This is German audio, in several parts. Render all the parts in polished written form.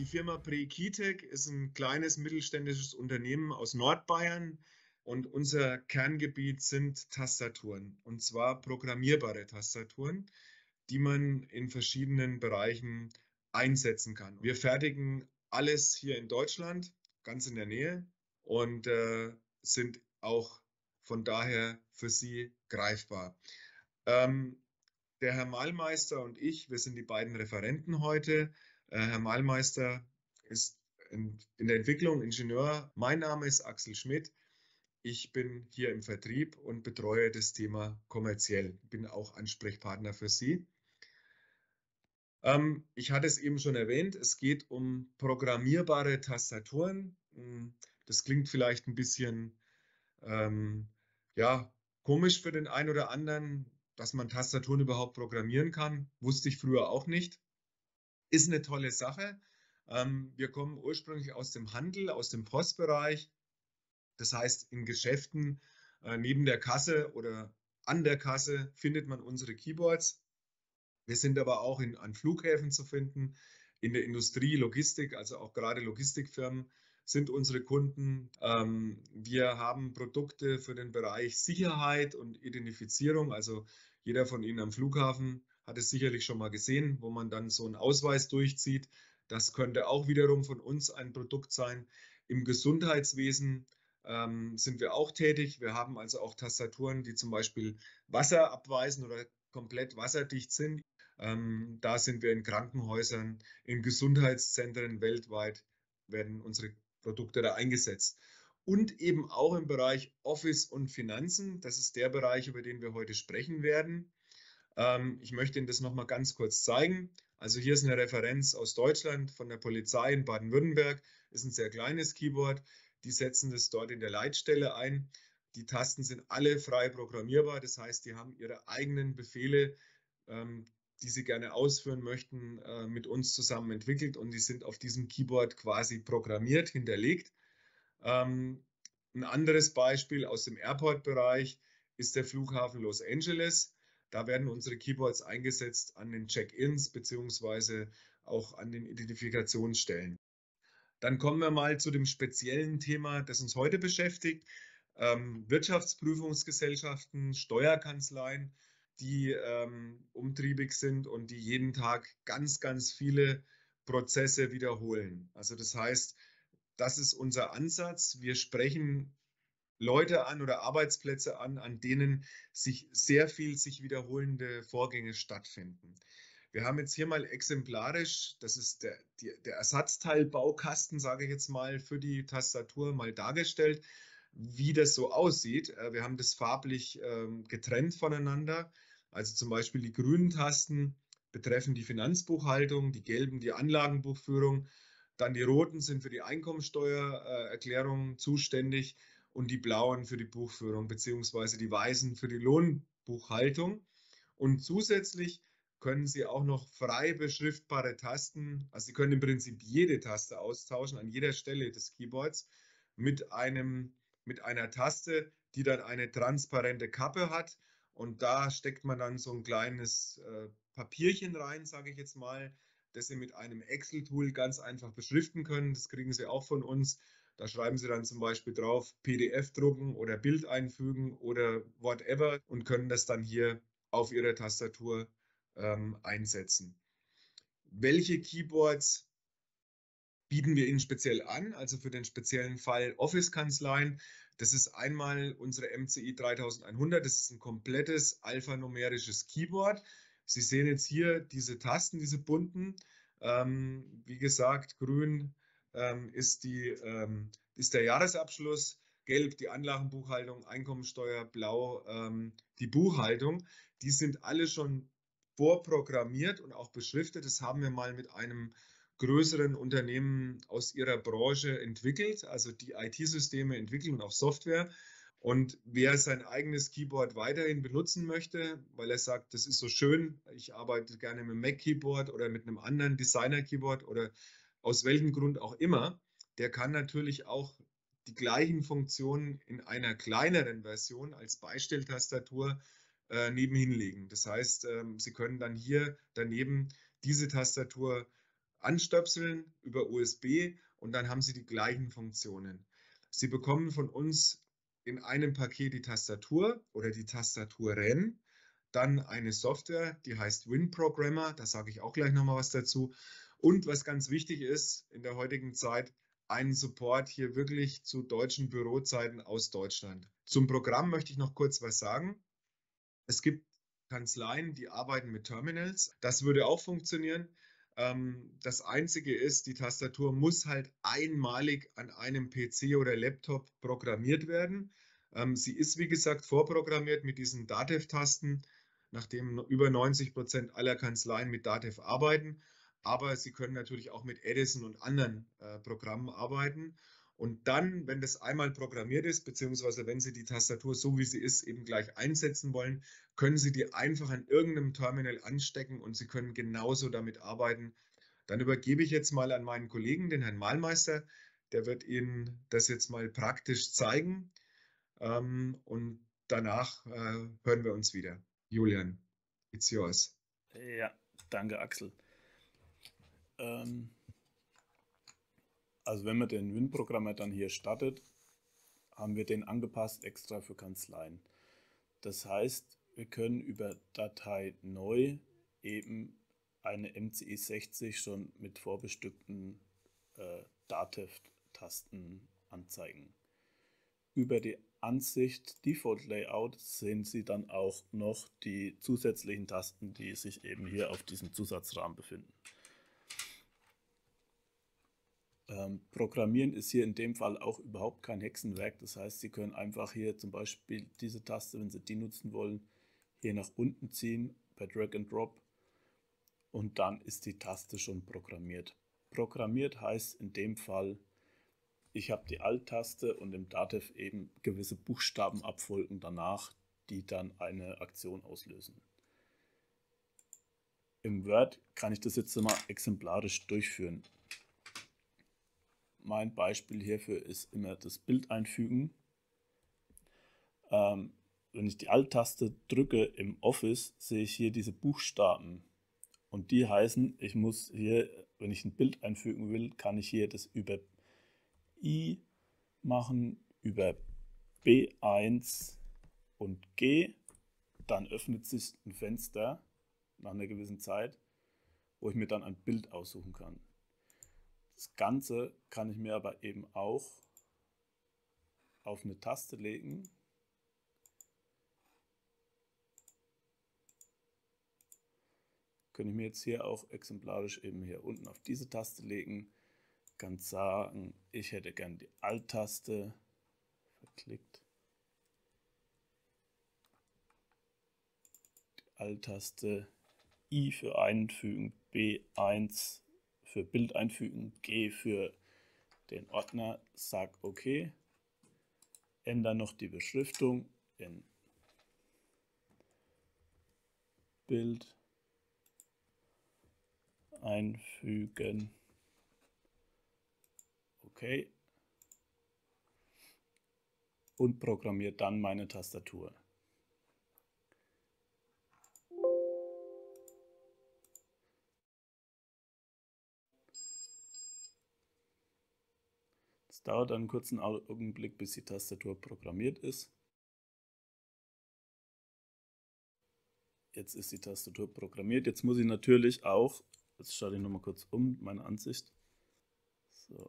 Die Firma Prekitec ist ein kleines mittelständisches Unternehmen aus Nordbayern und unser Kerngebiet sind Tastaturen, und zwar programmierbare Tastaturen, die man in verschiedenen Bereichen einsetzen kann. Wir fertigen alles hier in Deutschland, ganz in der Nähe, und sind auch von daher für Sie greifbar. Der Herr Mahlmeister und ich, wir sind die beiden Referenten heute. Herr Mahlmeister ist in der Entwicklung Ingenieur. Mein Name ist Axel Schmidt. Ich bin hier im Vertrieb und betreue das Thema kommerziell. Bin auch Ansprechpartner für Sie. Ich hatte es eben schon erwähnt, es geht um programmierbare Tastaturen. Das klingt vielleicht ein bisschen ja, komisch für den einen oder anderen, dass man Tastaturen überhaupt programmieren kann. Wusste ich früher auch nicht. Ist eine tolle Sache. Wir kommen ursprünglich aus dem Handel, aus dem Postbereich. Das heißt, in Geschäften neben der Kasse oder an der Kasse findet man unsere Keyboards. Wir sind aber auch an Flughäfen zu finden, in der Industrie, Logistik, also auch gerade Logistikfirmen sind unsere Kunden. Wir haben Produkte für den Bereich Sicherheit und Identifizierung. Also jeder von Ihnen am Flughafen hat es sicherlich schon mal gesehen, wo man dann so einen Ausweis durchzieht. Das könnte auch wiederum von uns ein Produkt sein. Im Gesundheitswesen sind wir auch tätig. Wir haben also auch Tastaturen, die zum Beispiel Wasser abweisen oder komplett wasserdicht sind. Da sind wir in Krankenhäusern, in Gesundheitszentren weltweit, werden unsere Produkte da eingesetzt. Und eben auch im Bereich Office und Finanzen. Das ist der Bereich, über den wir heute sprechen werden. Ich möchte Ihnen das nochmal ganz kurz zeigen. Also hier ist eine Referenz aus Deutschland von der Polizei in Baden-Württemberg. Ist ein sehr kleines Keyboard. Die setzen das dort in der Leitstelle ein. Die Tasten sind alle frei programmierbar. Das heißt, die haben ihre eigenen Befehle, die sie gerne ausführen möchten, mit uns zusammen entwickelt, und die sind auf diesem Keyboard quasi programmiert, hinterlegt. Ein anderes Beispiel aus dem Airport-Bereich ist der Flughafen Los Angeles. Da werden unsere Keyboards eingesetzt an den Check-ins beziehungsweise auch an den Identifikationsstellen. Dann kommen wir mal zu dem speziellen Thema, das uns heute beschäftigt. Wirtschaftsprüfungsgesellschaften, Steuerkanzleien, die umtriebig sind und die jeden Tag ganz, ganz viele Prozesse wiederholen. Also das heißt, das ist unser Ansatz. Wir sprechen Leute an oder Arbeitsplätze an denen sich wiederholende Vorgänge stattfinden. Wir haben jetzt hier mal exemplarisch, das ist der Ersatzteilbaukasten, sage ich jetzt mal, für die Tastatur mal dargestellt, wie das so aussieht. Wir haben das farblich getrennt voneinander. Also zum Beispiel die grünen Tasten betreffen die Finanzbuchhaltung, die gelben die Anlagenbuchführung, dann die roten sind für die Einkommensteuererklärung zuständig und die blauen für die Buchführung beziehungsweise die weißen für die Lohnbuchhaltung. Und zusätzlich können Sie auch noch frei beschriftbare Tasten, also Sie können im Prinzip jede Taste austauschen an jeder Stelle des Keyboards mit einer Taste, die dann eine transparente Kappe hat, und da steckt man dann so ein kleines Papierchen rein, sage ich jetzt mal, das Sie mit einem Excel-Tool ganz einfach beschriften können. Das kriegen Sie auch von uns. Da schreiben Sie dann zum Beispiel drauf PDF drucken oder Bild einfügen oder whatever und können das dann hier auf Ihrer Tastatur einsetzen. Welche Keyboards bieten wir Ihnen speziell an? Also für den speziellen Fall Office-Kanzleien. Das ist einmal unsere MCI 3100. Das ist ein komplettes alphanumerisches Keyboard. Sie sehen jetzt hier diese Tasten, diese bunten. Wie gesagt, grün ist der Jahresabschluss, gelb die Anlagenbuchhaltung, Einkommensteuer, blau die Buchhaltung. Die sind alle schon vorprogrammiert und auch beschriftet. Das haben wir mal mit einem größeren Unternehmen aus ihrer Branche entwickelt, also die IT-Systeme entwickeln und auch Software. Und wer sein eigenes Keyboard weiterhin benutzen möchte, weil er sagt, das ist so schön, ich arbeite gerne mit einem Mac-Keyboard oder mit einem anderen Designer-Keyboard oder aus welchem Grund auch immer, der kann natürlich auch die gleichen Funktionen in einer kleineren Version als Beistelltastatur nebenhin legen. Das heißt, Sie können dann hier daneben diese Tastatur anstöpseln über USB und dann haben Sie die gleichen Funktionen. Sie bekommen von uns in einem Paket die Tastatur oder die Tastaturen, dann eine Software, die heißt WinProgrammer, da sage ich auch gleich nochmal was dazu. Und was ganz wichtig ist in der heutigen Zeit, einen Support hier wirklich zu deutschen Bürozeiten aus Deutschland. Zum Programm möchte ich noch kurz was sagen. Es gibt Kanzleien, die arbeiten mit Terminals. Das würde auch funktionieren. Das Einzige ist, die Tastatur muss halt einmalig an einem PC oder Laptop programmiert werden. Sie ist, wie gesagt, vorprogrammiert mit diesen Datev-Tasten, nachdem über 90% aller Kanzleien mit Datev arbeiten. Aber Sie können natürlich auch mit Edison und anderen Programmen arbeiten. Und dann, wenn das einmal programmiert ist, beziehungsweise wenn Sie die Tastatur so wie sie ist eben gleich einsetzen wollen, können Sie die einfach an irgendeinem Terminal anstecken und Sie können genauso damit arbeiten. Dann übergebe ich jetzt mal an meinen Kollegen, den Herrn Mahlmeister. Der wird Ihnen das jetzt mal praktisch zeigen. Und danach hören wir uns wieder. Julian, it's yours. Ja, danke Axel. Also wenn man den WinProgrammer dann hier startet, haben wir den angepasst extra für Kanzleien. Das heißt, wir können über Datei neu eben eine MCI60 schon mit vorbestückten Datev-Tasten anzeigen. Über die Ansicht Default Layout sehen Sie dann auch noch die zusätzlichen Tasten, die sich eben hier auf diesem Zusatzrahmen befinden. Programmieren ist hier in dem Fall auch überhaupt kein Hexenwerk. Das heißt, Sie können einfach hier zum Beispiel diese Taste, wenn Sie die nutzen wollen, hier nach unten ziehen per Drag and Drop und dann ist die Taste schon programmiert. Programmiert heißt in dem Fall, ich habe die Alt-Taste und im Datev eben gewisse Buchstaben abfolgen danach, die dann eine Aktion auslösen. Im Word kann ich das jetzt mal exemplarisch durchführen. Mein Beispiel hierfür ist immer das Bild einfügen. Wenn ich die Alt-Taste drücke im Office, sehe ich hier diese Buchstaben. Und die heißen, ich muss hier, wenn ich ein Bild einfügen will, kann ich hier das über I machen, über B1 und G. Dann öffnet sich ein Fenster nach einer gewissen Zeit, wo ich mir dann ein Bild aussuchen kann. Das Ganze kann ich mir aber eben auch auf eine Taste legen. Könnte ich mir jetzt hier auch exemplarisch eben hier unten auf diese Taste legen. Kann sagen, ich hätte gern die Alt-Taste verklickt. Die Alt-Taste, I für einfügen, B1 für Bild einfügen, G für den Ordner, sag OK. Ändere noch die Beschriftung in Bild einfügen. Okay. Und programmiere dann meine Tastatur. Es dauert einen kurzen Augenblick, bis die Tastatur programmiert ist. Jetzt ist die Tastatur programmiert. Jetzt muss ich natürlich auch, jetzt schalte ich nochmal kurz um, meine Ansicht. So.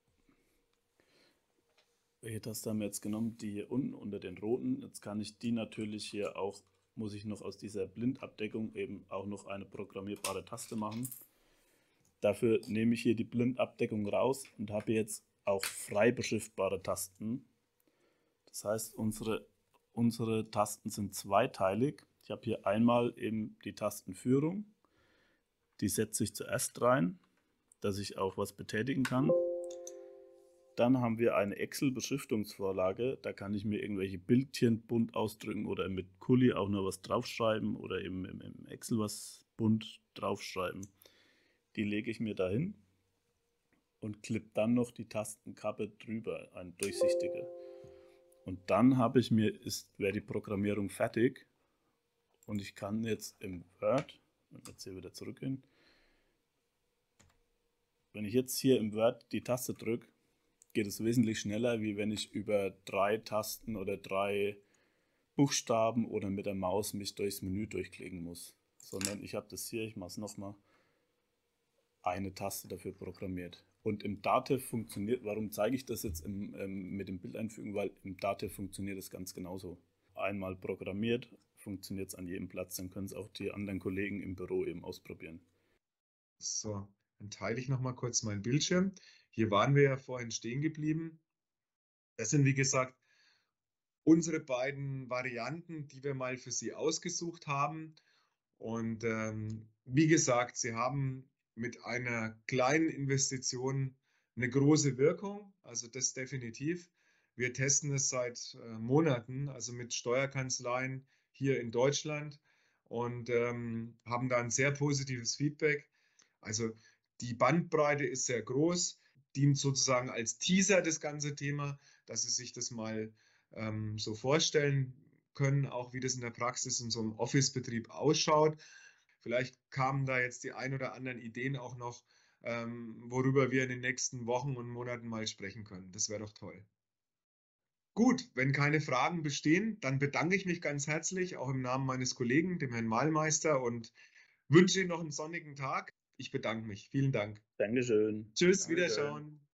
Welche Taste haben wir jetzt genommen? Die hier unten unter den roten. Jetzt kann ich die natürlich hier auch, muss ich noch aus dieser Blindabdeckung eben auch noch eine programmierbare Taste machen. Dafür nehme ich hier die Blindabdeckung raus und habe jetzt auch frei beschriftbare Tasten. Das heißt, unsere Tasten sind zweiteilig. Ich habe hier einmal eben die Tastenführung. Die setze ich zuerst rein, dass ich auch was betätigen kann. Dann haben wir eine Excel-Beschriftungsvorlage. Da kann ich mir irgendwelche Bildchen bunt ausdrücken oder mit Kuli auch noch was draufschreiben oder eben im Excel was bunt draufschreiben. Die lege ich mir dahin und klippe dann noch die Tastenkappe drüber, eine durchsichtige. Und dann wäre die Programmierung fertig und ich kann jetzt im Word, wenn wir jetzt hier wieder zurückgehen, Wenn ich jetzt hier im Word die Taste drücke, geht es wesentlich schneller, wie wenn ich über 3 Tasten oder 3 Buchstaben oder mit der Maus mich durchs Menü durchklicken muss. Sondern ich habe das hier, ich mache es nochmal, eine Taste dafür programmiert. Und im Datev funktioniert, warum zeige ich das jetzt mit dem Bild einfügen? Weil im Datev funktioniert es ganz genauso. Einmal programmiert, funktioniert es an jedem Platz, dann können es auch die anderen Kollegen im Büro eben ausprobieren. So, dann teile ich nochmal kurz meinen Bildschirm. Hier waren wir ja vorhin stehen geblieben. Das sind, wie gesagt, unsere beiden Varianten, die wir mal für Sie ausgesucht haben. Und wie gesagt, Sie haben mit einer kleinen Investition eine große Wirkung, also das definitiv. Wir testen es seit Monaten, also mit Steuerkanzleien hier in Deutschland und haben da ein sehr positives Feedback. Also die Bandbreite ist sehr groß, dient sozusagen als Teaser das ganze Thema, dass Sie sich das mal so vorstellen können, auch wie das in der Praxis in so einem Office-Betrieb ausschaut. Vielleicht kamen da jetzt die ein oder anderen Ideen auch noch, worüber wir in den nächsten Wochen und Monaten mal sprechen können. Das wäre doch toll. Gut, wenn keine Fragen bestehen, dann bedanke ich mich ganz herzlich, auch im Namen meines Kollegen, dem Herrn Mahlmeister, und wünsche Ihnen noch einen sonnigen Tag. Ich bedanke mich. Vielen Dank. Dankeschön. Tschüss, Wiederschauen.